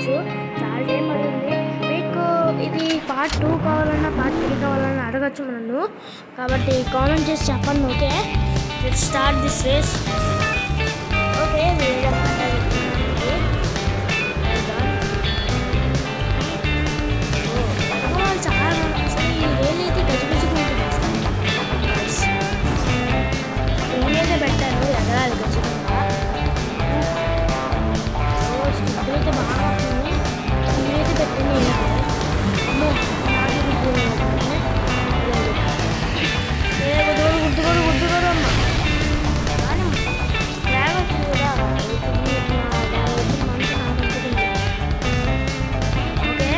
చూడొచ్చు. చాలా టైం పడుతుంది. మీకు ఇది పార్ట్ 2 కావాలన్నా పార్ట్ 3 కావాలన్నా అడగచ్చు నన్ను. కాబట్టి కామెంట్ చేసి చెప్పండి. Okay, let's start this race. Okay, చాలా అసలు ఈ రేల్ అయితే గజిబిజిగా ఉంటుంది. నేనైతే పెట్టాను ఎగరాలి ఖచ్చితంగా. ఇప్పుడైతే బాగా వస్తుంది. నేనైతే పెట్టింది అమ్మో నాకు గుర్తుకోరు అమ్మ. కానీ బ్యాగ్ వచ్చింది కదా, ఓకే.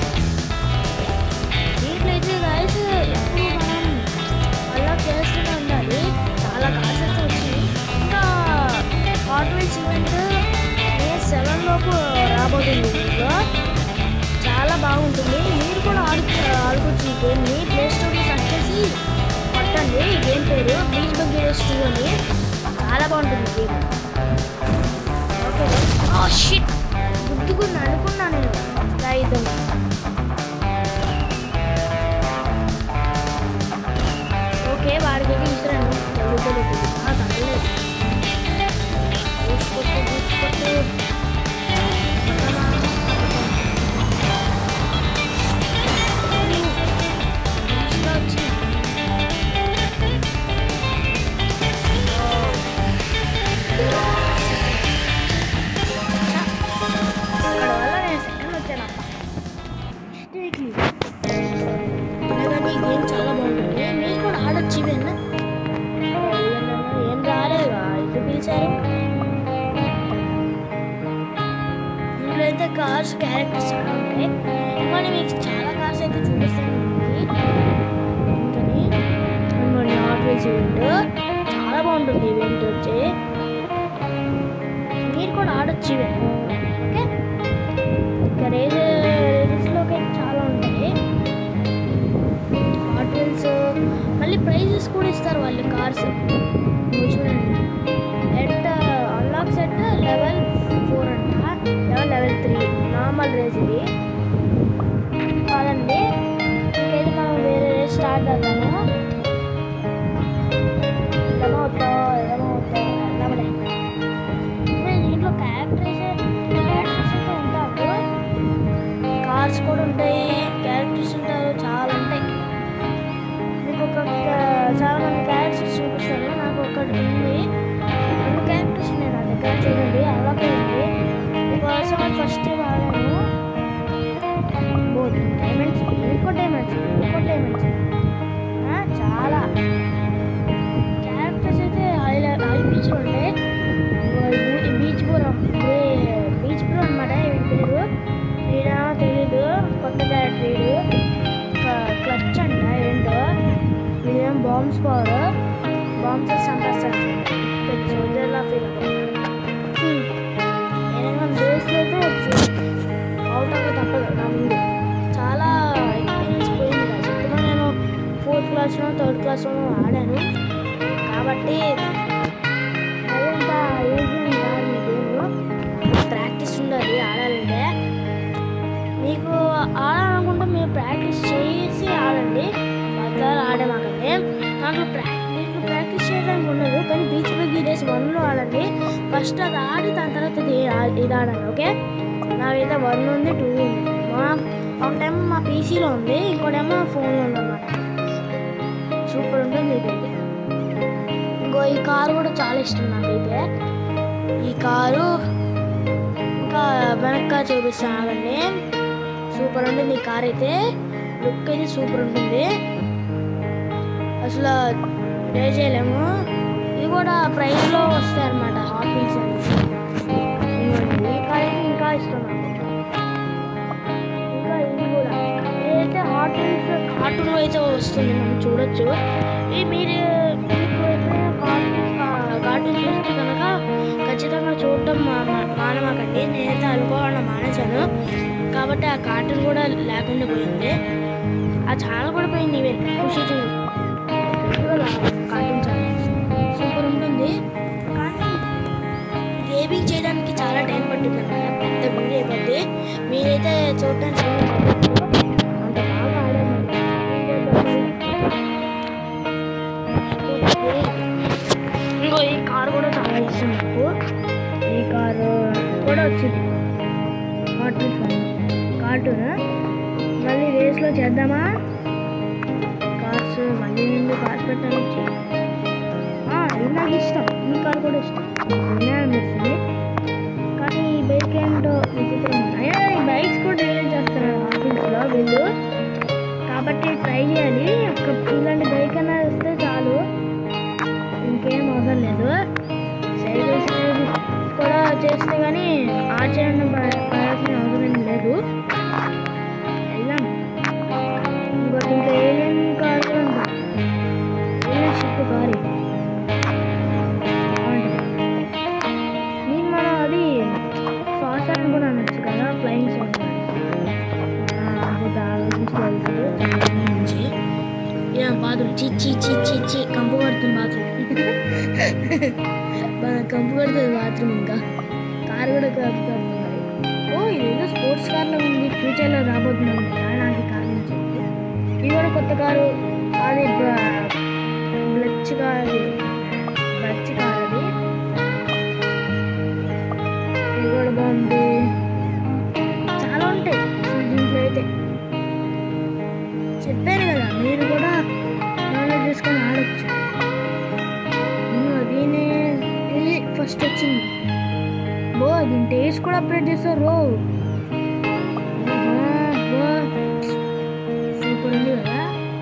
దీంట్లో అయితే గైస్ ఎప్పుడు మనం అలా చేస్తూనే ఉండాలి. చాలా కార్స్ అయితే వచ్చింది. ఇంకా హాట్ వీల్స్ ఈవెంట్ మే 7 లోపు రాబోతుంది. దీంట్లో చాలా బాగుంటుంది. మీరు కూడా ఆడుకోవచ్చు ఈ గేమ్ని. ప్లే స్టోర్లో సెర్చ్ చేసి కొట్టండి. ఈ గేమ్ పేరు బీచ్ బగ్గీ రేస్ 2 అని. చాలా బాగుంటుంది గేమ్. ఓకే, షిట్ గుర్తుకుని అనుకున్నా నేను రాయిద్దాం. ఓకే, వాడికి ఇస్తున్నాను. తగ్గుతుంది తగ్గలేదు. చూసుకోట్టు గేమ్ చాలా బాగుంటుంది. మీరు కూడా ఆడొచ్చు. ఇవన్నీ ఏం రాలేదు, ఇటు పిలిచారు. ఇందులో అయితే కార్స్ క్యారెక్టర్స్ చాలా ఉంటాయి. మళ్ళీ మీకు చాలా కార్స్ అయితే చూపిస్తాను. ఇంకోటి హాట్ వీల్స్ ఈవెంట్ చాలా బాగుంటుంది. ఈవెంట్ వచ్చి మీరు కూడా ఆడొచ్చు ఈవెంట్. ఓకే, ఇంకా రేసెస్లోకి అయితే చాలా ఉంటాయి. హాట్ వీల్స్ మళ్ళీ ప్రైజెస్ కూడా ఇస్తారు వాళ్ళు కార్స్. చూడండి, ఎట్ అన్లాక్ సెట్ లెవెల్ 4 అంట, లెవెల్ 3 నార్మల్ రేస్ ఇది కాదండి. ఇంకైతే మనం వేరే రేస్ స్టార్ట్ చేద్దాము. దీంట్లో క్యారెక్టర్స్ అయితే ఉంటారు. కార్స్ కూడా ఉంటాయి, క్యారెక్టర్స్ ఉంటారు, చాలా ఉంటాయి. మీకు చాలా మంది క్యారెక్టర్స్ చూపిస్తాను. నాకు ఒకటి ఉంది, 2 క్యారెక్టర్స్ ఉన్నాయి నా దగ్గర. చూడండి, అలాగే ఉంది. మీకోసం ఫస్ట్ వాడాను డైమండ్స్, డైమండ్స్ చాలా క్యారెక్టర్స్ అయితే హై బీచ్లో ఉంటాయి. బీచ్ బ్రో అనమాట వీడి పేరు. వీడా తెలీదు, కొత్త క్యారెక్టర్ వీడు. క్లచ్ అంట ఏంటో. ఇదేం బాంబ్స్ పవర్, బాంబ్స్ చంపేస్తాను. సోల్జర్లా ఫీల్ ఏదైనా రేస్లో అయితే అవుట్ అవ్వ తప్పదు నా ముందు. చాలా ఎక్స్పీరియన్స్ పోయింది కదా. ఇప్పుడు నేను 4th క్లాస్లో 3rd క్లాస్లో ఆడాను కాబట్టి అదంతా ఈజీ కాదు. గేమ్ ప్రాక్టీస్ ఉండాలి ఆడాలంటే. మీకు ఆడాలనుకుంటే మీరు ప్రాక్టీస్ చేసి ఆడండి. పద్దాలు ఆడేమాకండి. దాంట్లో ప్రాక్టీస్ చేయడానికి ఉండదు. కానీ బీచ్ బగ్గీ రేస్ 1లో ఆడండి. ఫస్ట్ అది ఆడి దాని తర్వాత ఇది ఆడండి. ఓకే, నాకైతే 1 ఉంది, 2 ఉంది. ఒకటేమో మా పీసీలో ఉంది, ఇంకోటేమో ఫోన్లో ఉందన్నమాట. సూపర్ ఉంటుంది ఇది. ఇంకో ఈ కారు కూడా చాలా ఇష్టం నాకైతే. ఈ కారు ఇంకా వెనక చూపిస్తాను ఆగండి. సూపర్ ఉంటుంది ఈ కార్ అయితే. లుక్ అయితే సూపర్ ఉంటుంది. అసలు రేస్ చేయలేము. ఇది కూడా ప్రైజ్లో వస్తాయి అన్నమాట. హాట్ వీల్స్ అని ఈ కార్ అయితే ఇంకా ఇష్టం నాకు. ఇంకా ఇది కూడా ఇదైతే హాట్ వీల్స్ కార్టూన్ అయితే వస్తుంది, మనం చూడొచ్చు. ఇది మీకు అయితే కార్టూన్ చూస్తే కనుక ఖచ్చితంగా చూడటం మానమాకండి. నేనైతే అనుకోవడం మానేశాను కాబట్టి ఆ కార్టూన్ కూడా లేకుండా పోయింది. అది చాలా కూడా పోయింది. ఇవే ఖుషి కార్టూన్ చాలా సూపర్ ఉంటుంది. కానీ గేమింగ్ చేయడానికి చాలా టైం పట్టింది అన్నమాట. పెద్ద వీడియో అయిపోద్ది. మీరైతే చూడటానికి అంత బాగా ఆడాము. ఇంకో ఈ కారు కూడా చాలా ఇష్టం నాకు. ఈ కారు కూడా వచ్చింది కార్టూన్. మళ్ళీ రేస్లో చేద్దామా? కార్స్ మళ్ళీ నుండి కార్స్ పెట్టడానికి ఇది నాకు ఇష్టం. ఈ కార్ కూడా ఇష్టం అనిపిస్తుంది. కానీ ఈ బైక్ ఏంటో విచిత్రం ఉన్నాయి. ఈ బైక్స్ కూడా రిలీజ్ చేస్తారు ఆఫీస్లో వీళ్ళు, కాబట్టి ట్రై చేయాలి. ఇలాంటి బైక్ అయినా వస్తే చాలు, ఇంకేం అవసరం లేదు. సైకిల్స్ కూడా చేస్తే కానీ ఆచరణ పడాల్సిన అవసరం లేదు. వెళ్దాం. ఇంకోటి ఇంకా ఏలియన్ కార్ కూడా ఉంటుంది. ఏలియన్ షిప్ సారీ నేను మనం అది శ్వాసాన్ని కూడా అనొచ్చు కదా, ఫ్లయింగ్ సాంగ్ నుంచి బాత్రూమ్ చి కంపు పడుతుంది కంపు పడుతుంది బాత్రూమ్. ఇంకా కారు కూడా కంపు పడుతుంది. ఓ ఇదేదో స్పోర్ట్స్ కార్లో ఉంది, ఫ్యూచర్లో రాబోతుంది నాకు ఈ కార్ నుంచి. ఇది కూడా కొత్త కారు, అది బ్లచ్ కార్ అది. ఇది కూడా బాగుంది. చాలా ఉంటాయి దీంట్లో అయితే. చెప్పాను కదా, మీరు కూడా డౌన్లోడ్ చేసుకొని ఆడొచ్చు. దీని ఇది ఫస్ట్ వచ్చింది. దీని టేస్ట్ కూడా అప్డేట్ చేస్తారు. సూపర్ ఉంది కదా.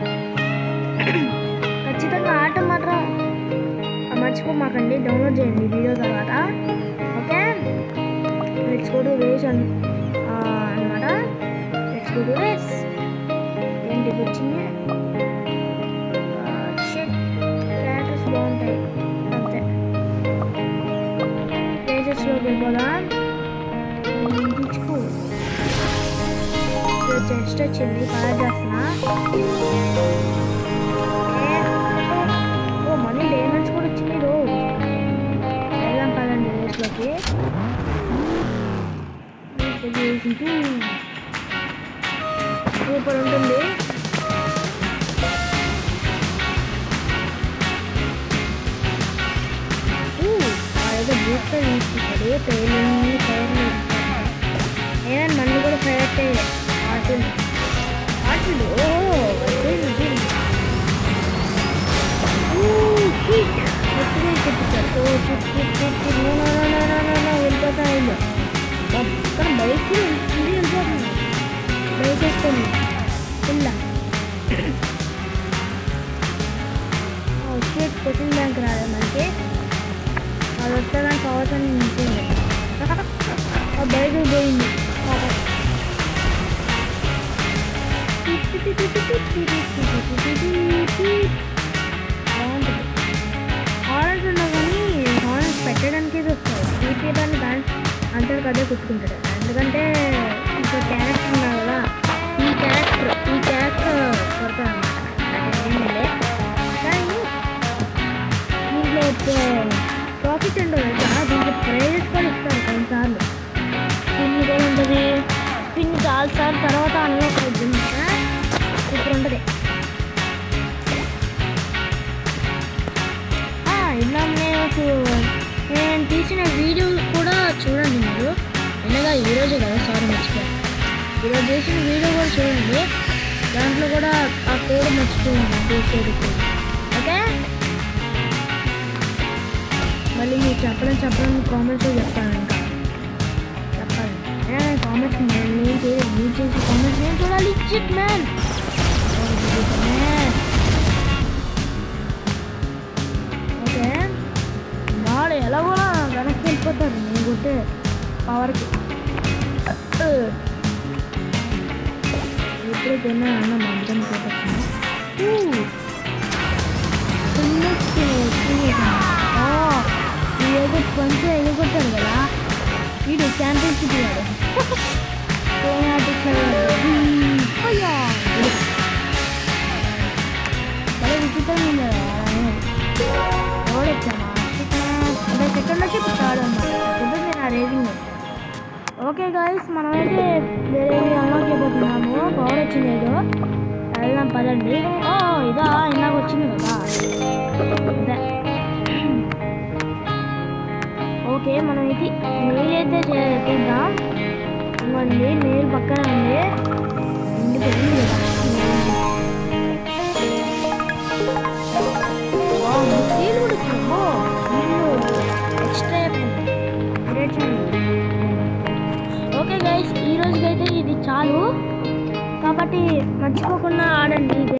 ఖచ్చితంగా ఆట మాత్రం మర్చిపోమాకండి, డౌన్లోడ్ చేయండి వీడియో తర్వాత. Okay, let's go to race అన్నమాట. Let's go to race. ఏంటి వచ్చింది? క్యారెక్టర్స్ బాగుంటాయి అంతే. రేసెస్లోకి వెళ్ళిపోదాం. తీసుకో జస్ట్ వచ్చింది, కలర్ చేస్తున్నా. ఓ మనీ డైమండ్స్ కూడా వచ్చింది. వెళ్దాం పదండి రేస్లోకి. సూపర్ ఉంటుంది. ఏదో బూట్ తీసుకుంటాడు ట్రైన్ ఫైర్. ఏమైనా మళ్ళీ కూడా ఫైర్ అయ్యాయి ఆటలు. వెళ్ళిపోతా అక్కడ బైక్ వెళ్ళిపోతుంది. బైక్ వేసుకొని ఇలా క్వశ్చన్ బ్యాంక్ రాలేదు మనకి. అది వస్తే నాకు అవసరం ఉంటుంది. ఆ బైక్ పోయింది. బాగుంటుంది. హారన్స్ ఉన్నా కానీ హారన్స్ పెట్టడానికి వస్తాయి, తీసేయడానికి డాన్స్ అంటారు కదా కుట్టుకుంటాడు. ఎందుకంటే ఇంకా క్యారెక్టర్ ఉన్నా కదా, ఈ క్యారెక్టర్ కొడతాడు అన్నమాట. కానీ దీంట్లో ప్రాఫిట్ ఉండదు కదా, దీంట్లో ప్రైజెస్ కూడా ఇస్తారు కొన్నిసార్లు. స్పిన్ కూడా ఉంటుంది. స్పిన్ చాలాసార్లు తర్వాత అన్లాక్ అవుతుంది. ఇప్పుడు ఉంటుంది. ఇలా నేను తీసిన వీడియో కూడా చూడండి మీరు. అనగా ఈరోజు కదా, సారీ మర్చిపోయాను. ఈరోజు చేసిన వీడియో కూడా చూడండి. దాంట్లో కూడా ఆ కోడ్ మర్చిపోయాను తీసేది. ఓకే, మళ్ళీ మీరు చెప్పడం కామెంట్స్లో చెప్తాను. ఇంకా చెప్పాలి నేను కామెంట్స్ నేను చేసే కామెంట్స్ నేను చూడాలి. ఇచ్చిట్ మ్యాన్ ఓకే. వాడు ఎలా కూడా వెనక్కి వెళ్ళిపోతారు నేను కొట్టే పవర్కి. ఎప్పుడు తిన్నా అన్న మమ్మల్ని కొట్టచ్చు. ఏదో కొంచెం ఎగొట్టాడు కదా వీడు, ఛాంపియన్షిప్ వాడు. చాలా విచిత్రంగా ఉంది కదా. ఓడొచ్చామా అంటే సెకండ్ వచ్చి థర్డ్ అన్నమాట. నేను ఆ రేసింగ్ వచ్చాను. ఓకే గైస్, మనమైతే వేరేవి అన్లాక్ చేయబోతున్నాము. పవర్ వచ్చింది ఏదో, వెళ్దాం పదండి. ఓ ఇదా ఇందాక వచ్చింది కదా, ఇదే. ఓకే, మనం ఇది మెయిల్ అయితే తీద్దాం. ఇంకోండి మెయిల్ పక్కన ఉంది, ఇండిపోయింది కదా. సీల్ కూడా ఇచ్చాము, ఎక్స్ట్రా అయిపోయింది. ఓకే గైస్, ఈ రోజుకైతే ఇది చాలు. కాబట్టి మర్చిపోకుండా ఆడండి.